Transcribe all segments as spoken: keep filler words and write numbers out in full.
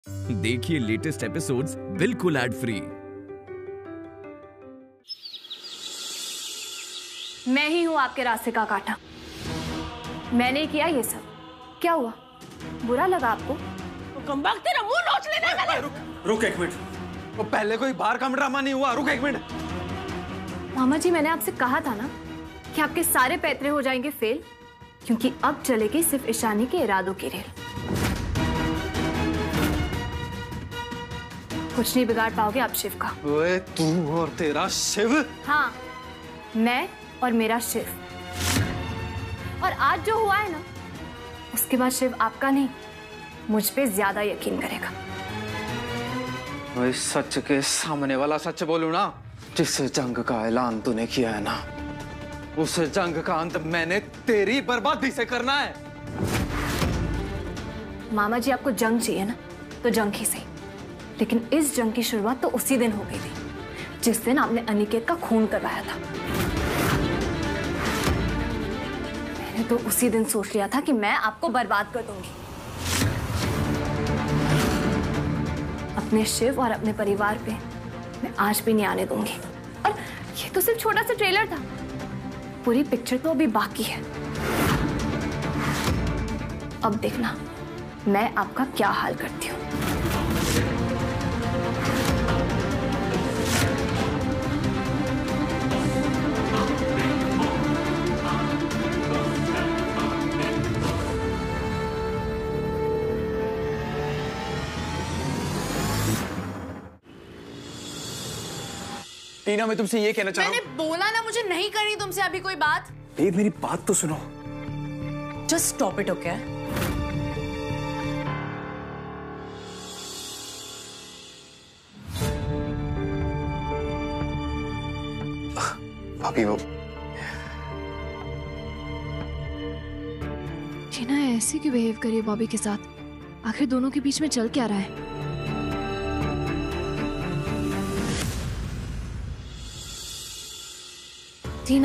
देखिए latest episodes बिल्कुल ad free. मैं ही हूं आपके रास्ते का कांटा। मैंने किया ये सब। क्या हुआ, बुरा लगा आपको? कम वक्त तेरा मुंह नोच लेना मैंने। रुक रुक एक मिनट, वो पहले कोई बाहर का ड्रामा नहीं हुआ। रुक एक मिनट। मामा जी, मैंने आपसे कहा था ना कि आपके सारे पैतरे हो जाएंगे फेल, क्योंकि अब चलेगी सिर्फ ईशानी के इरादों की रेल। कुछ नहीं बिगाड़ पाओगे आप शिव का। ओए तू और तेरा शिव? हाँ, मैं और मेरा शिव। और आज जो हुआ है ना, उसके बाद शिव आपका नहीं, मुझ पे ज्यादा यकीन करेगा। ओए सच के सामने वाला सच बोलू ना, जिस जंग का ऐलान तूने किया है ना, उस जंग का अंत मैंने तेरी बर्बादी से करना है। मामा जी, आपको जंग चाहिए ना, तो जंग ही सही, लेकिन इस जंग की शुरुआत तो उसी दिन हो गई थी जिस दिन आपने अनिकेत का खून करवाया था। मैंने तो उसी दिन सोच लिया था कि मैं आपको बर्बाद कर दूंगी। अपने शिव और अपने परिवार पे मैं आज भी नहीं आने दूंगी। और ये तो सिर्फ छोटा सा ट्रेलर था, पूरी पिक्चर तो अभी बाकी है। अब देखना मैं आपका क्या हाल करती हूँ। टीना, मैं तुमसे ये कहना चाह रहा हूं। मैंने बोला ना, मुझे नहीं करनी तुमसे अभी कोई बात। ए, मेरी बात तो सुनो। Just stop it, okay? भाभी वो टीना ऐसे क्यों बिहेव कर रही है बॉबी के साथ? आखिर दोनों के बीच में चल क्या रहा है? टीना,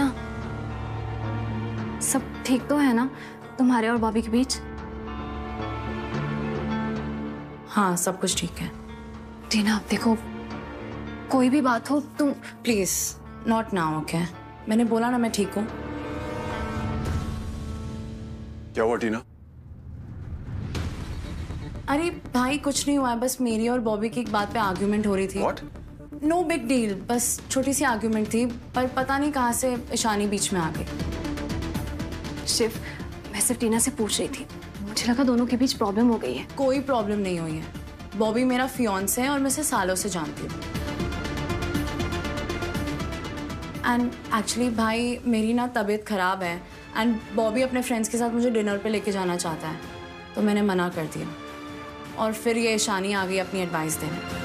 सब ठीक तो है ना तुम्हारे और बॉबी के बीच? हाँ, सब कुछ ठीक है। टीना देखो, कोई भी बात हो तुम प्लीज नॉट नाउ, ओके? मैंने बोला ना मैं ठीक हूँ। क्या हुआ टीना? अरे भाई कुछ नहीं हुआ है, बस मेरी और बॉबी की एक बात पे आर्ग्यूमेंट हो रही थी। What? नो बिग डील, बस छोटी सी आर्ग्यूमेंट थी, पर पता नहीं कहाँ से ईशानी बीच में आ गई। शिव, मैं सिर्फ टीना से पूछ रही थी, मुझे लगा दोनों के बीच प्रॉब्लम हो गई है। कोई प्रॉब्लम नहीं हुई है। बॉबी मेरा फियांसे है और मैं इसे सालों से जानती हूँ। एंड एक्चुअली भाई मेरी ना तबीयत खराब है एंड बॉबी अपने फ्रेंड्स के साथ मुझे डिनर पे लेके जाना चाहता है, तो मैंने मना कर दिया। और फिर ये ईशानी आ गई अपनी एडवाइस देने।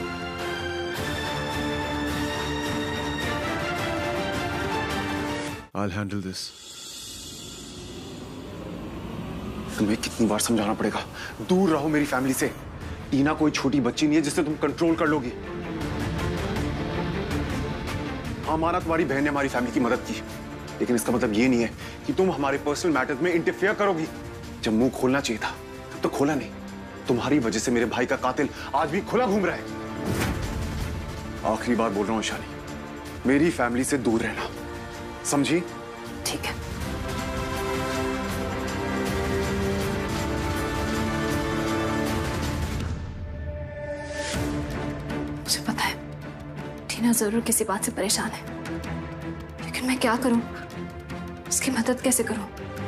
I'll handle this. तुम्हें कितनी बार समझाना पड़ेगा, दूर रहो मेरी फैमिली से। टीना कोई छोटी बच्ची नहीं है जिससे तुम कंट्रोल कर लोगी। हमारा तुम्हारी बहन ने हमारी फैमिली की मदद की, लेकिन इसका मतलब ये नहीं है कि तुम हमारे पर्सनल मैटर्स में इंटरफेयर करोगी। जब मुंह खोलना चाहिए था तब तो खोला नहीं। तुम्हारी वजह से मेरे भाई का कातिल आज भी खुला घूम रहा है। आखिरी बार बोल रहा हूं ईशानी, मेरी फैमिली से दूर रहना, समझी? ठीक है। मुझे पता है टीना जरूर किसी बात से परेशान है, लेकिन मैं क्या करूं? उसकी मदद कैसे करूं?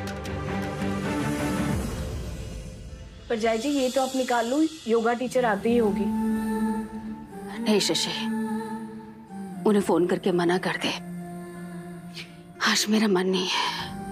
पर जय जी, ये तो आप निकाल लो, योगा टीचर आती ही होगी। नहीं शशि, उन्हें फोन करके मना कर दे, आज मेरा मन नहीं है।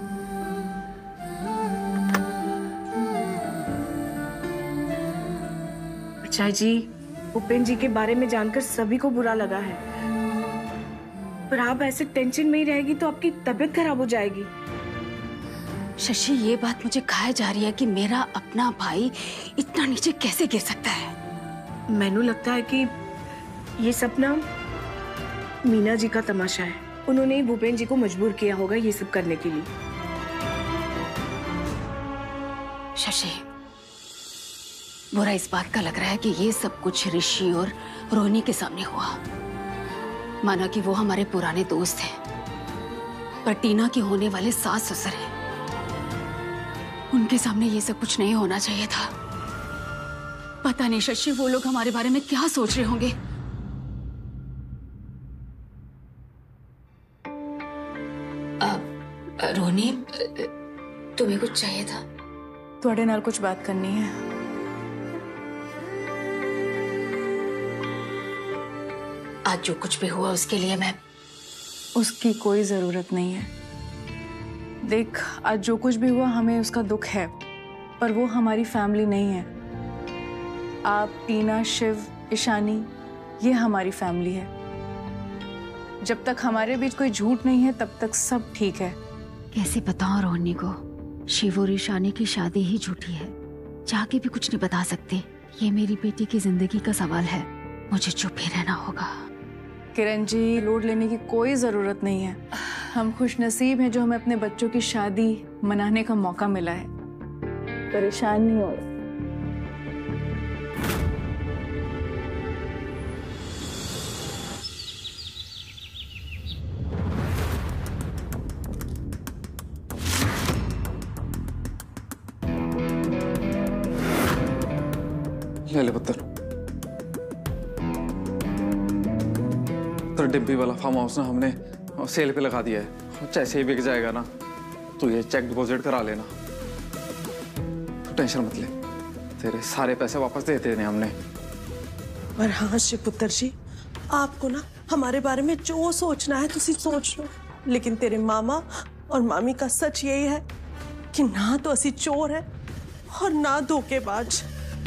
जय जी, उपेंद्र जी के बारे में जानकर सभी को बुरा लगा है, पर आप ऐसे टेंशन में ही रहेगी तो आपकी तबीयत खराब हो जाएगी। शशि, ये बात मुझे खाए जा रही है कि मेरा अपना भाई इतना नीचे कैसे गिर सकता है। मैनू लगता है कि ये सपना मीना जी का तमाशा है। उन्होंने ही भूपेंद्र जी को मजबूर किया होगा ये सब करने के लिए। शशि, बुरा इस बात का लग रहा है कि ये सब कुछ ऋषि और रोहिणी के सामने हुआ। माना कि वो हमारे पुराने दोस्त हैं, पर टीना के होने वाले सास ससुर हैं। उनके सामने ये सब कुछ नहीं होना चाहिए था। पता नहीं शशि, वो लोग हमारे बारे में क्या सोच रहे होंगे। रोहिणी, तुम्हें कुछ चाहिए था? थोड़े नाल कुछ बात करनी है। आज जो कुछ भी हुआ उसके लिए मैं उसकी कोई जरूरत नहीं है। देख, आज जो कुछ भी हुआ हमें उसका दुख है, पर वो हमारी फैमिली नहीं है। आप, टीना, शिव, ईशानी, ये हमारी फैमिली है। जब तक हमारे बीच कोई झूठ नहीं है तब तक सब ठीक है। कैसे बताऊं रोहिणी को, शिव और ईशानी की शादी ही झूठी है। चाह के भी कुछ नहीं बता सकते। ये मेरी बेटी की जिंदगी का सवाल है, मुझे चुप ही रहना होगा। किरण जी, लोड लेने की कोई जरूरत नहीं है। हम खुश नसीब हैं जो हमें अपने बच्चों की शादी मनाने का मौका मिला है। परेशान नहीं हो। ले ले पुत्र, तो डिब्बी वाला फार्म हाउस ना हमने सेल पे लगा दिया है। जैसे ही बिक जाएगा ना तो ये चेक डिपॉजिट करा लेना। तो टेंशन मत ले, तेरे सारे पैसे वापस दे देने हमने। पर हाँ शिवपुत्र जी, आपको ना हमारे बारे में जो सोचना है तुसी सोच लो, लेकिन तेरे मामा और मामी का सच यही है कि ना तो असी चोर है और ना धोखेबाज।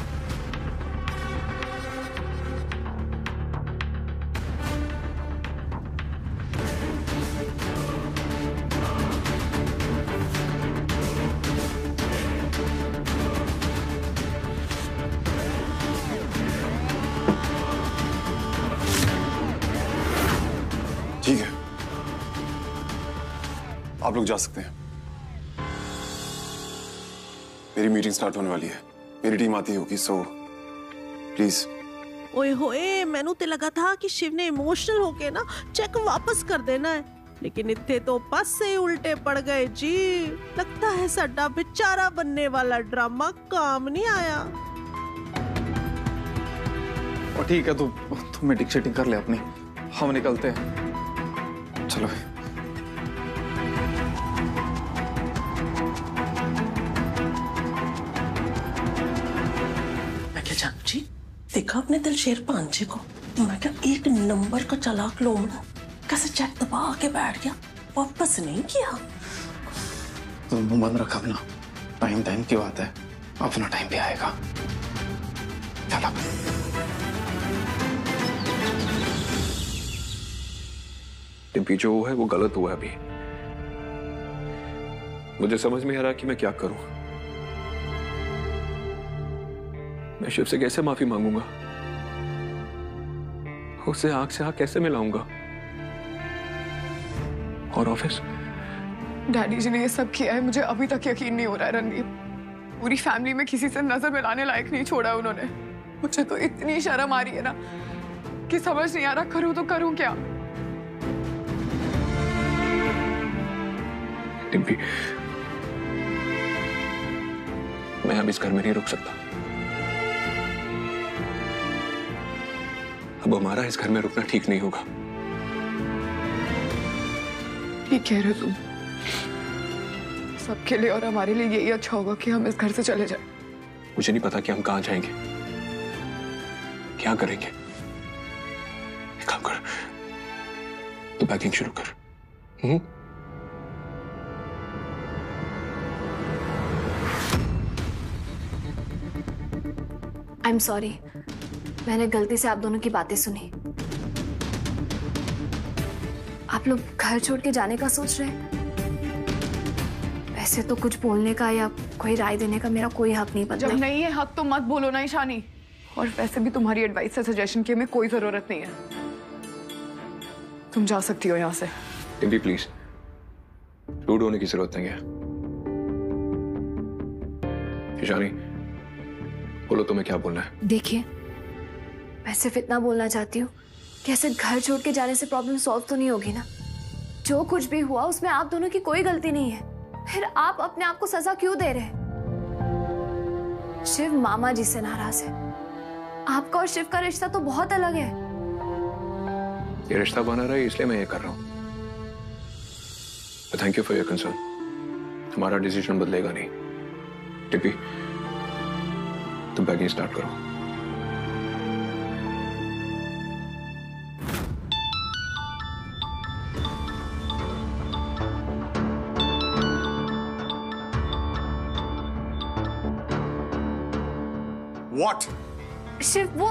ठीक है, आप लोग जा सकते हैं। मेरी मीटिंग स्टार्ट होने वाली है, मेरी टीम आती होगी, सो प्लीज। ओए होए, मैनू ते लगा था कि शिव ने इमोशनल होके ना चेक वापस कर देना है, लेकिन इतने तो बस से उल्टे पड़ गए जी। लगता है साडा बेचारा बनने वाला ड्रामा काम नहीं आया। और ठीक है, तू तू मीटिंग शीटिंग कर ले अपनी, हम निकलते हैं। चलो मैं क्या जानू जी, देखा अपने दिलशेर पांचे को, मैं क्या एक नंबर का चालाक लोमड़, कैसे चेक दबा के बैठ गया, वापस नहीं किया। तो मुंह बंद रखा अपना, टाइम टाइम की बात है, अपना टाइम भी आएगा। चलो टिम्पी, जो है वो गलत हुआ अभी। मुझे समझ में आ रहा कि मैं क्या करूं। मैं शिव से कैसे माफी मांगूंगा, उससे आंख से आंख कैसे मिलाऊंगा। और ऑफिस, डैडी जी ने ये सब किया है, मुझे अभी तक यकीन नहीं हो रहा है रणदीप। पूरी फैमिली में किसी से नजर मिलाने लायक नहीं छोड़ा उन्होंने। मुझे तो इतनी शर्म आ रही है ना कि समझ नहीं आ रहा करूं तो करूं क्या। टिम्पी, मैं अब इस घर में नहीं रुक सकता। अब हमारा इस घर में रुकना ठीक नहीं होगा। ठीक कह रहे हो तुम। सबके लिए और हमारे लिए यही अच्छा होगा कि हम इस घर से चले जाएं। मुझे नहीं पता कि हम कहां जाएंगे, क्या करेंगे। एक काम कर, तो पैकिंग शुरू कर। हम्म आई एम सॉरी, मैंने गलती से आप दोनों की बातें सुनी। आप लोग घर छोड़ के जाने का सोच रहे हैं। वैसे तो कुछ बोलने का या कोई राय देने का मेरा कोई हक नहीं बनता। जब नहीं है हक तो मत बोलो ना ईशानी। और वैसे भी तुम्हारी एडवाइस या सजेशन की हमें कोई जरूरत नहीं है। तुम जा सकती हो यहाँ से। टिम्पी प्लीज, रूड होने की जरूरत नहीं है। ईशानी, बोलो तुम्हें क्या बोलना है। देखिए, मैं सिर्फ इतना बोलना चाहती हूँ कि ऐसे घर छोड़ के जाने से प्रॉब्लम सॉल्व तो नहीं होगी ना। जो कुछ भी हुआ उसमें आप दोनों की कोई गलती नहीं है, फिर आप अपने आप को सजा क्यों दे रहे हैं? शिव मामा जी से नाराज है। आपका और शिव का रिश्ता तो बहुत अलग है। ये रिश्ता बना रहा है इसलिए मैं ये कर रहा हूँ। Thank you for your concern. हमारा डिसीजन बदलेगा नहीं। टिप्पी, तुम पैकिंग स्टार्ट करो। What? शिव वो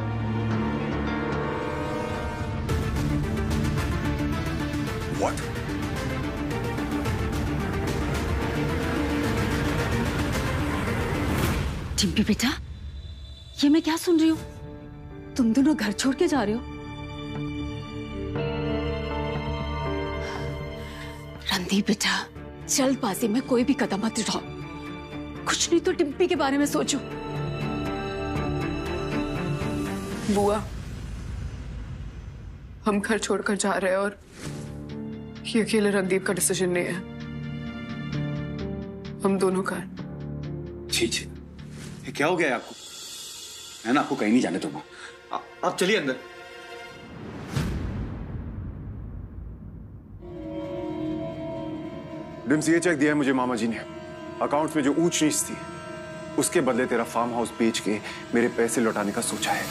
What? टिम्पी बेटा, ये मैं क्या सुन रही हूँ? तुम दोनों घर छोड़ के जा रहे हो? रणदीप बेटा, जल्दबाजी में कोई भी कदम मत उठाओ। कुछ नहीं तो टिम्पी के बारे में सोचो। बुआ, हम घर छोड़कर जा रहे हैं और ये अकेले रणदीप का डिसीजन नहीं है, हम दोनों का। जी जी, ये क्या हो गया है आपको? मैं ना आपको कहीं नहीं जाने दूंगा। आ, आप चलिए अंदर। डिम्स, ये चेक दिया है मुझे मामा जी ने। अकाउंट्स में जो ऊंच नीच थी उसके बदले तेरा फार्म हाउस बेच के मेरे पैसे लौटाने का सोचा है।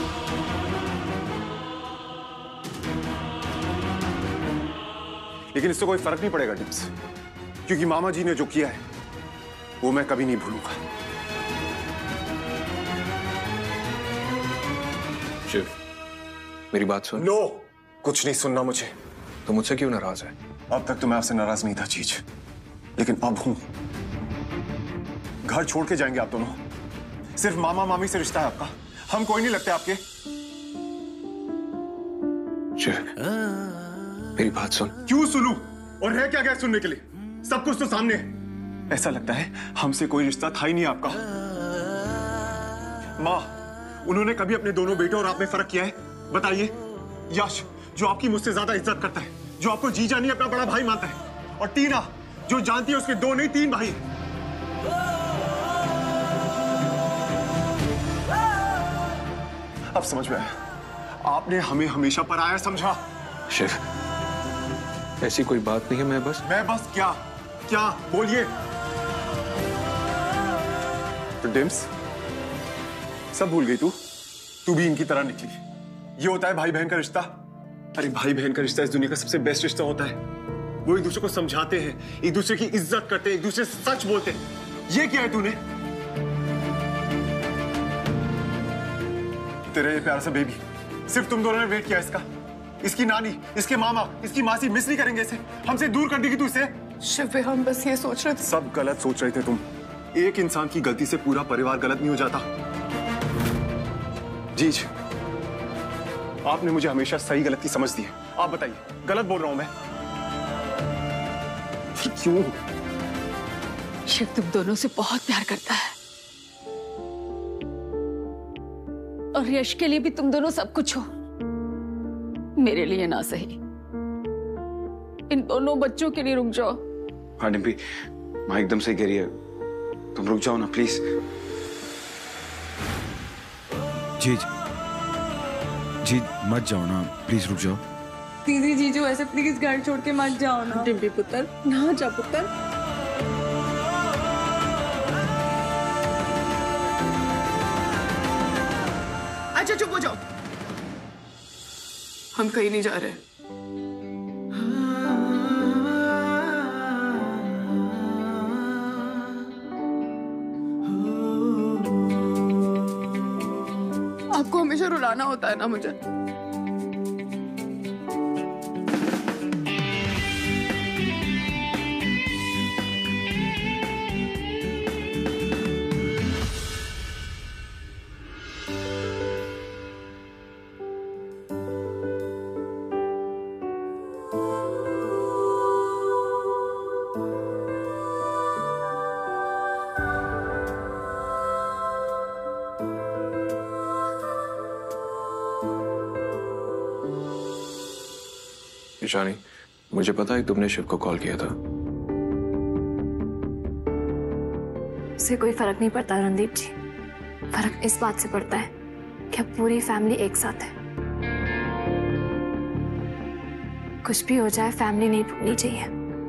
लेकिन इससे कोई फर्क नहीं पड़ेगा डिम्स, क्योंकि मामा जी ने जो किया है वो मैं कभी नहीं भूलूंगा। शिव, मेरी बात सुन। नो, कुछ नहीं सुनना मुझे। तो मुझसे क्यों नाराज है? अब तक तो मैं आपसे नाराज नहीं था चीज, लेकिन अब हूं। घर छोड़ के जाएंगे आप दोनों? सिर्फ मामा मामी से रिश्ता है आपका? हम कोई नहीं लगते आपके? शिव, मेरी बात सुन। क्यों सुनूं? और है क्या क्या सुनने के लिए? सब कुछ तो सामने है। ऐसा लगता है हमसे कोई रिश्ता था ही नहीं आपका। माँ, उन्होंने कभी अपने दोनों बेटों और आप में फर्क किया है? बताइए। यश, जो आपकी मुझसे ज्यादा इज्जत करता है, जो आपको जीजा नहीं अपना बड़ा भाई मानता है, और टीना, जो जानती है उसके दो नहीं तीन भाई हैं। अब समझ में आया, आपने हमें हमेशा पराया समझा। शिव, ऐसी कोई बात नहीं है। मैं बस मैं बस क्या क्या बोलिए। तो डिम्स, सब भूल गई तू? तू भी इनकी तरह निकली। ये होता है भाई बहन का रिश्ता? अरे भाई बहन का रिश्ता इस दुनिया का सबसे बेस्ट रिश्ता होता है। वो एक दूसरे को समझाते हैं, एक दूसरे की इज्जत करते हैं, एक दूसरे से सच बोलते हैं। ये क्या है तूने? तेरा ये प्यारा सा बेबी, सिर्फ तुम दोनों ने वेट किया इसका। इसकी नानी, इसके मामा, इसकी मासी मिस नहीं करेंगे इसे? हमसे दूर कर देगी तू इसे? शिव, हम बस ये सोच रहे थे। सब गलत सोच रहे थे तुम। एक इंसान की गलती से पूरा परिवार गलत नहीं हो जाता। जीज, आपने मुझे हमेशा सही गलत की समझ दी है। आप बताइए, गलत बोल रहा हूं मैं? क्यों? शिव तुम दोनों से बहुत प्यार करता है और यश के लिए भी तुम दोनों सब कुछ हो। मेरे लिए ना सही, इन दोनों बच्चों के लिए रुक जाओ। हाँ डिम्पी, माँ एकदम सही कह रही है। तुम रुक जाओ ना प्लीज। जीज, जीज मत जाओ ना, प्लीज रुक जाओ। दीदी जीजू ऐसे प्लीज घर छोड़ के मत जाओ ना। डिम्पी पुत्र, ना जा पुत्र। अच्छा चुप हो जाओ, हम कहीं नहीं जा रहे। आपको हमेशा रुलाना होता है ना मुझे। ईशानी, मुझे पता है तुमने शिव को कॉल किया था। उससे कोई फर्क नहीं पड़ता रणदीप जी। फर्क इस बात से पड़ता है कि अब पूरी फैमिली एक साथ है। कुछ भी हो जाए फैमिली नहीं टूटनी चाहिए।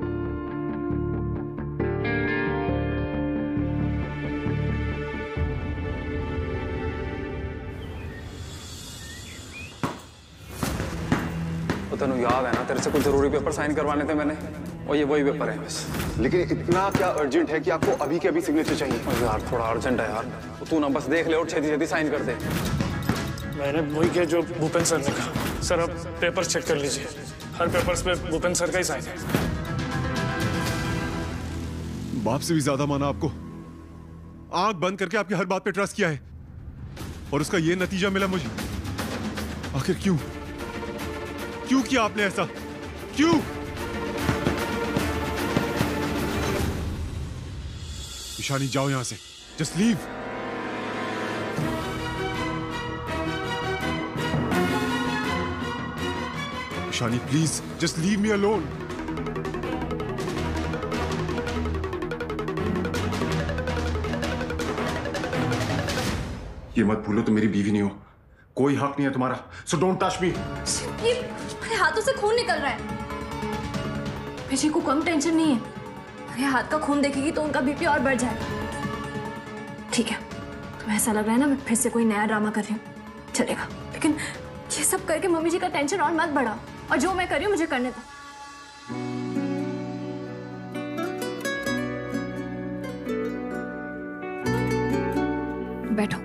तेनू याद है ना, तेरे से कुछ जरूरी पेपर साइन करवाने थे मैंने, और ये वही पेपर है बस। लेकिन इतना क्या अर्जेंट है कि आपको अभी के अभी सिग्नेचर चाहिए? यार थोड़ा अर्जेंट है यार, तू ना बस देख ले और छेती छेती साइन कर दे। मैंने वही किया जो भूपेन सर ने कहा। सर अब पेपर चेक कर लीजिए, हर पेपर्स पे भूपेन सर का ही साइन है। बाप से भी ज्यादा माना आपको। आंख बंद करके आपकी हर बात पे ट्रस्ट किया है और उसका ये नतीजा मिला मुझे। आखिर क्यों क्यों किया आपने ऐसा? क्यों? ईशानी जाओ यहां से, just leave. Ishani please just leave me alone. ये मत भूलो तुम मेरी बीवी नहीं हो, कोई हक नहीं है तुम्हारा, सो डोंट टच मी। ये मेरे हाथों से खून निकल रहा है। मुझे को कम टेंशन नहीं है, मेरे हाथ का खून देखेगी तो उनका बीपी और बढ़ जाएगा। ठीक है, तुम्हें ऐसा लग रहा है ना मैं फिर से कोई नया ड्रामा कर रही हूँ, चलेगा। लेकिन ये सब करके मम्मी जी का टेंशन और मत बढ़ाओ, और जो मैं कर रही हूँ मुझे करने दो। बैठो।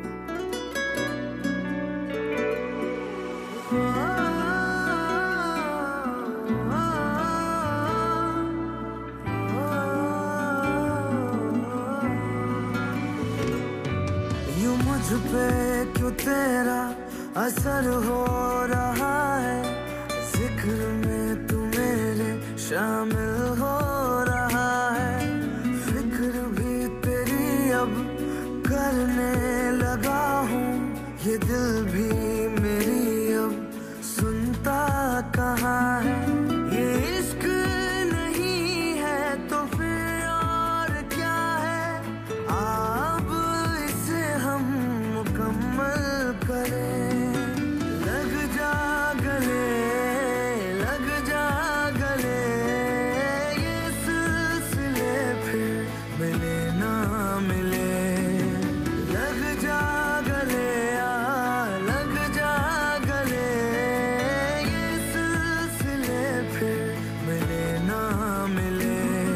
यूं मुझ पे क्यों तेरा असर हो रहा है, जिक्र में तू मेरे शामिल हो रहा है, फिक्र भी तेरी अब करने लगा हूँ, ये दिल भी मेरी अब सुनता कहाँ है। ये इश्क नहीं है तो फिर और क्या है, अब इसे हम मुकम्मल करें। लग जा गले, लग जा गले, ये सिलसिले फिर मिले ना मिले। लग जा गले, आ लग जा गले, ये सिलसिले फिर मिले ना मिले।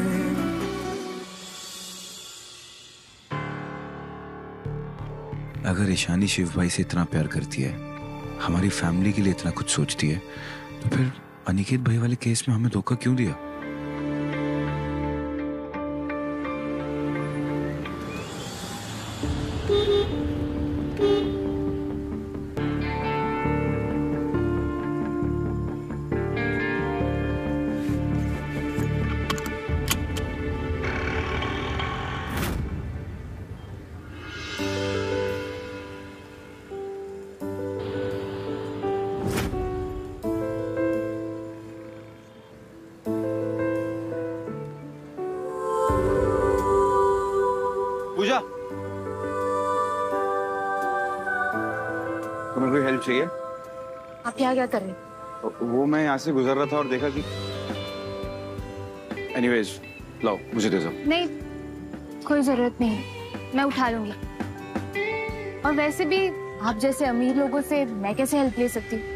अगर ईशानी शिव भाई से इतना प्यार करती है, हमारी फैमिली के लिए इतना कुछ सोचती है, तो फिर अनिकेत भाई वाले केस में हमें धोखा क्यों दिया? पूजा, तुम्हें कोई हेल्प चाहिए? आप यहाँ क्या कर रहे हैं? वो मैं यहाँ से गुजर रहा था और देखा कि एनीवेज, लाओ मुझे दे दो। नहीं, कोई जरूरत नहीं है, मैं उठा लूंगी। और वैसे भी आप जैसे अमीर लोगों से मैं कैसे हेल्प ले सकती हूँ?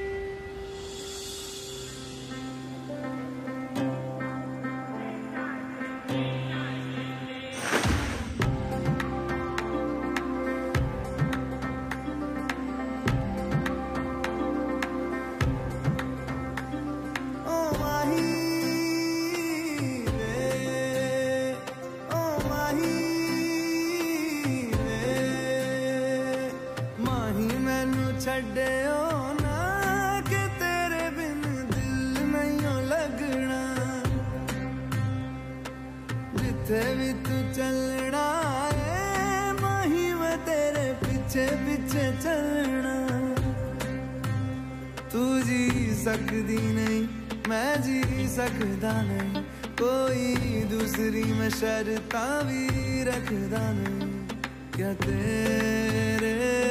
छड्डियो ना कि तेरे बिन दिल नहीं लगना, जिथे भी तू चलना है माही मैं तेरे पीछे पीछे चलना। तू जी सकदी नहीं मैं जी सकदा नहीं, कोई दूसरी में शर्तां भी रखदा नहीं। क्या तेरे